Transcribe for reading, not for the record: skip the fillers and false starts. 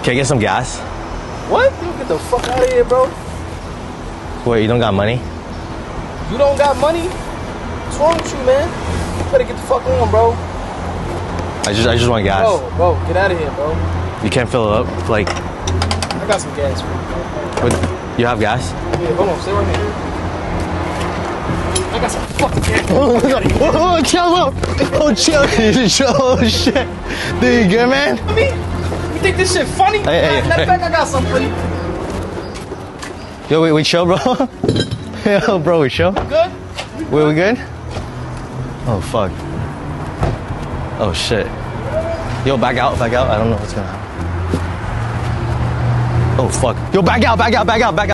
Can I get some gas? What? You get the fuck out of here, bro. Wait, you don't got money? You don't got money? What's wrong with you, man? You better get the fuck on, bro. I just want gas. Bro, get out of here, bro. You can't fill it up? Like, I got some gas for you, bro. what, you have gas? Yeah, hold on, stay right here. I got some fucking gas. Oh, chill up. Oh, chill. Oh, shit. Dude, you good, man? You think this shit funny? Hey. Matter of fact, I got something for you. Yo, we chill, bro? Yo, bro, we chill? Good? We good? Oh, fuck. Oh, shit. Yo, back out. I don't know what's gonna happen. Oh, fuck. Yo, back out.